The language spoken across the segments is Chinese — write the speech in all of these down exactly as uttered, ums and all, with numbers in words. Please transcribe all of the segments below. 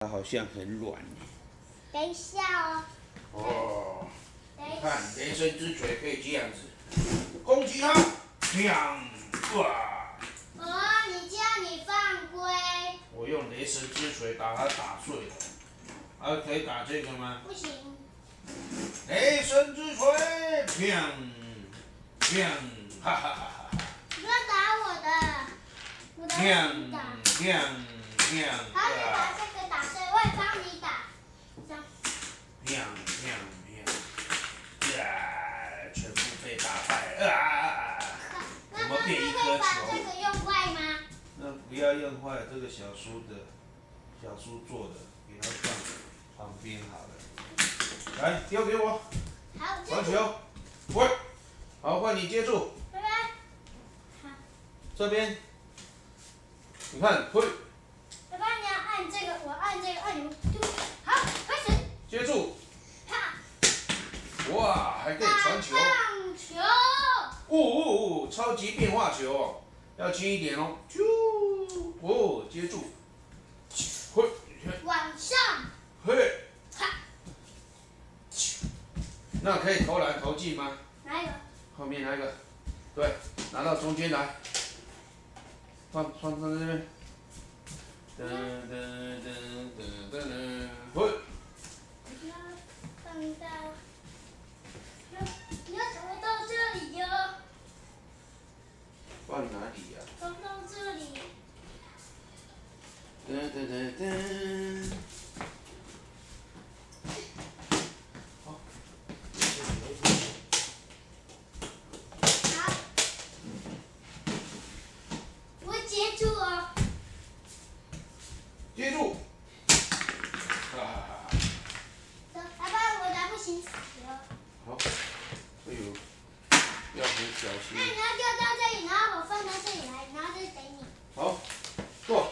它好像很软。 等一下哦。 哦。 等一你看，雷神之锤可以这样子，攻击它，砰！哇！ 哦，你这样你犯规。 我用雷神之锤把它打碎了。啊，可以打这个吗？ 不行。 雷神之锤，砰！砰！哈哈哈哈！ 不要打我的，我的砰！ 打。 砰！砰！ 好，你把这个打碎，我也帮你打。这样。 砰！砰！砰！呀，全部被打败啊！怎么变一颗球？ 那这个用坏吗？ 那不要用坏这个小叔的，小叔做的，给它放旁边好了。来，丢给我。 好， 传球，喂，好，换你接住。 拜拜。好。 这边，你看，会。 爸爸，你要按这个，我按这个按钮。好，开始。 接住。 啪。 哇，还可以传球。 棒球。 哦哦哦，超级变化球哦，要轻一点哦。啾，哦，接住。嘿， 往上。 嘿。 哈。 那可以投篮投进吗？ 哪一个？ 后面那个，对，拿到中间来，放放放这边，噔噔噔噔噔噔，喂， 你要放到，你要怎么到这里哟？ 放哪里呀？ 放到这里。 噔噔噔噔。好， 好，我接住哦。 接住。哈哈哈。 走，爸爸，我的不行死了。 好，哎呦，要很小心。 那你要丢到这里，然后我放到这里来，然后再给你。 好，做。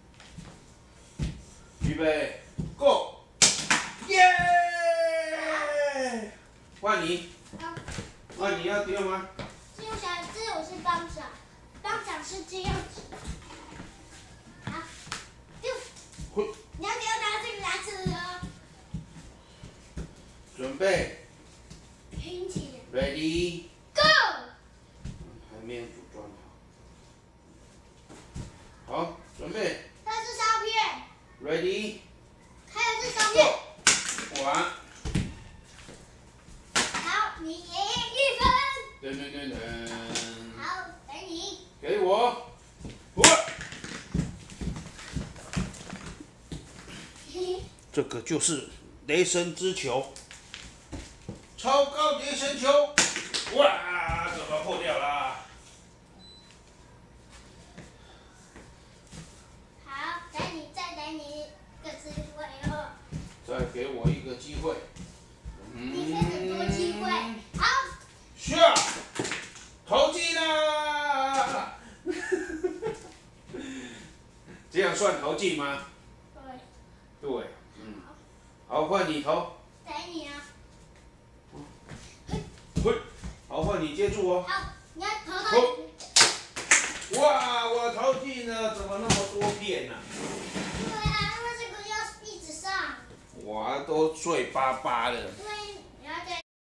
预备 ，Go！ 耶！换你， 好。 换你要丢吗？ 这我想，这我是帮手，帮手是这样子。好，丢。 会。 你要丢到这个篮子哦。 准备拼起 ，Ready， Go！ 还没有组装好。好，准备它是照片， ，Ready， 还有这照片。 Go！ 玩。 好，你赢一分。 噔噔噔噔。 好，等你。 给我，喂。这个就是雷神之球，超高雷神球，哇，怎么破掉了？ 好，等你，再等你一个机会哦。 再给我一个机会。 你可以很多机会。好。 下，投进啦！这样算投进吗？ 对。 对，嗯。好，换你投。 等你啊。 嘿，好，换你接住哦。 好，你要投到。 投。哇，我投进了，怎么那么多片呢？ 对啊，因为这个要一直上。 哇，都碎巴巴的。 对